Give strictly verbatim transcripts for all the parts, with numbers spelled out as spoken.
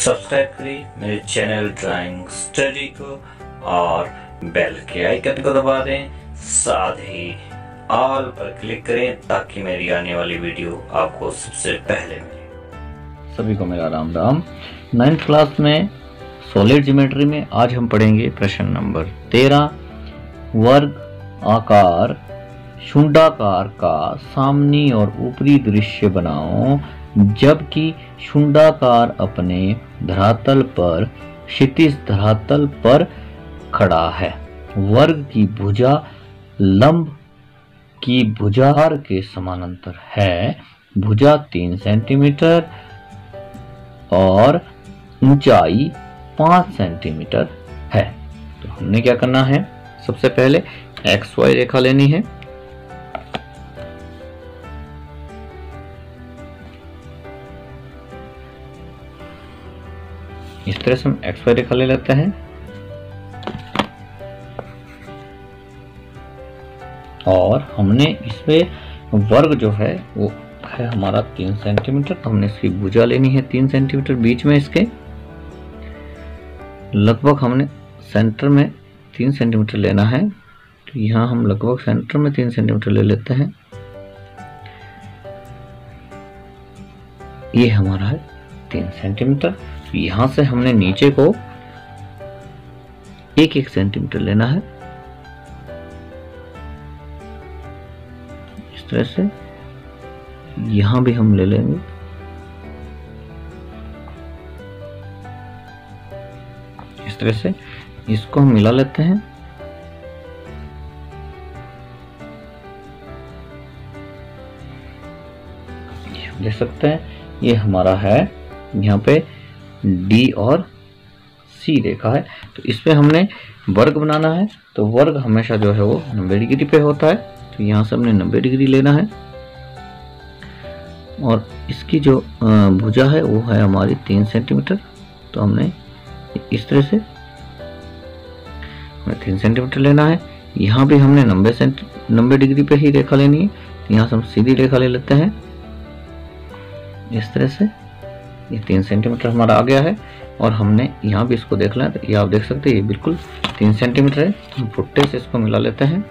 Subscribe करें मेरे channel drawing study को और बेल के आइकन को दबा दें, साथ ही ऑल पर क्लिक करें ताकि मेरी आने वाली वीडियो आपको सबसे पहले मिले। सभी को मेरा राम राम। नाइन्थ क्लास में सॉलिड ज्योमेट्री में आज हम पढ़ेंगे प्रश्न नंबर तेरह। वर्ग आकार शुंडाकार का सामनी और ऊपरी दृश्य बनाओ जबकि शुंडाकार अपने धरातल पर क्षितिज धरातल पर खड़ा है। वर्ग की भुजा लंब की भुजा के समानांतर है। भुजा तीन सेंटीमीटर और ऊंचाई पांच सेंटीमीटर है। तो हमने क्या करना है, सबसे पहले एक्स वाई रेखा लेनी है। इस तरह से हम एक्स वाई रेखा ले लेते हैं और हमने इसमें वर्ग जो है वो है हमारा तीन सेंटीमीटर। तो हमने इसकी भुजा लेनी है तीन सेंटीमीटर, बीच में इसके लगभग हमने सेंटर में तीन सेंटीमीटर लेना है। तो यहाँ हम लगभग सेंटर में तीन सेंटीमीटर ले लेते हैं। ये हमारा है तीन सेंटीमीटर। तो यहाँ से हमने नीचे को एक एक सेंटीमीटर लेना है। इस तरह से यहां भी हम ले लेंगे। इस तरह से इसको हम मिला लेते हैं। देख सकते हैं ये हमारा है, यहाँ पे डी और सी रेखा है। तो इस पे हमने वर्ग बनाना है। तो वर्ग हमेशा जो है वो नब्बे डिग्री पे होता है। तो यहाँ से हमने नब्बे डिग्री लेना है और इसकी जो भुजा है वो है हमारी तीन सेंटीमीटर। तो हमने इस तरह से हमें तीन सेंटीमीटर लेना है। यहाँ भी हमने नब्बे सेंटी नब्बे डिग्री पे ही रेखा लेनी है। तो यहाँ से हम सीधी रेखा ले लेते हैं। इस तरह से ये तीन सेंटीमीटर हमारा आ गया है और हमने यहाँ भी इसको देख लें। तो ये आप देख सकते हैं ये बिल्कुल तीन सेंटीमीटर है। हम फुट्टे से इसको मिला लेते हैं।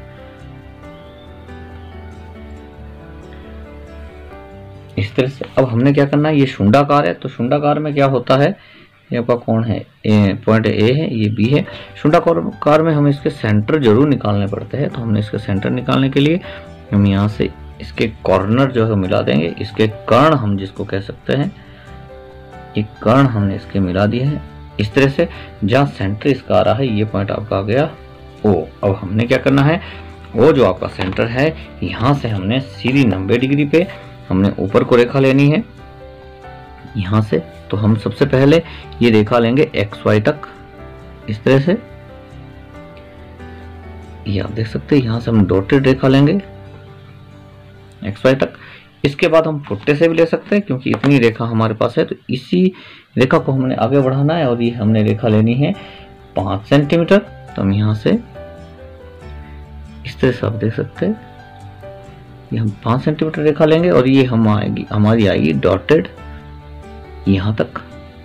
इस तरह से अब हमने क्या करना है, ये शुंडाकार है। तो शुंडाकार में क्या होता है, ये आपका कौन है, पॉइंट ए है, ये बी है। शुंडाकार में हमें इसके सेंटर जरूर निकालने पड़ते हैं। तो हमने इसके सेंटर निकालने के लिए हम यहाँ से इसके कॉर्नर जो है मिला देंगे। इसके कर्ण हम जिसको कह सकते हैं, एक कर्ण हमने इसके मिला दिए हैं। इस तरह से जहाँ सेंटर इसका आ रहा है ये पॉइंट आपका आ गया ओ। अब हमने क्या करना है, वो जो आपका सेंटर है यहाँ से हमने सीधी नब्बे डिग्री पे हमने ऊपर को रेखा लेनी है यहाँ से। तो हम सबसे पहले ये रेखा लेंगे एक्स वाई तक। इस तरह से ये आप देख सकते हैं यहाँ से हम डॉटेड रेखा लेंगे एक्स वाई तक। इसके बाद हम फुट्टे से भी ले सकते हैं क्योंकि इतनी रेखा हमारे पास है। तो इसी रेखा को हमने आगे बढ़ाना है और ये हमने रेखा लेनी है पांच सेंटीमीटर। तो हम यहाँ से इस तरह से आप देख सकते हैं ये हम पांच सेंटीमीटर रेखा लेंगे और ये हम आएगी हमारी आएगी डॉटेड यहां तक।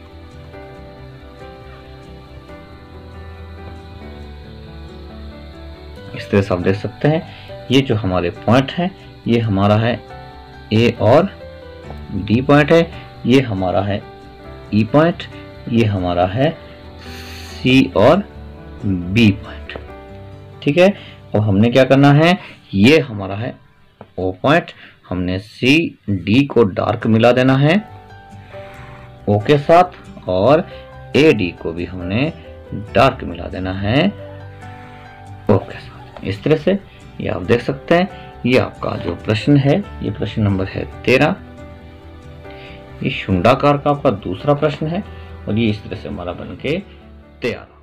इस तरह से आप देख सकते हैं ये जो हमारे पॉइंट है ये हमारा है ए और डी पॉइंट है, ये हमारा है ई पॉइंट, ये हमारा है सी और बी पॉइंट। ठीक है। और हमने क्या करना है, ये हमारा है ओ पॉइंट। हमने सी डी को डार्क मिला देना है ओ के साथ और ए डी को भी हमने डार्क मिला देना है ओ के साथ। इस तरह से ये आप देख सकते हैं ये आपका जो प्रश्न है ये प्रश्न नंबर है तेरह। ये शुंडाकार का आपका दूसरा प्रश्न है और ये इस तरह से हमारा बन के तैयार।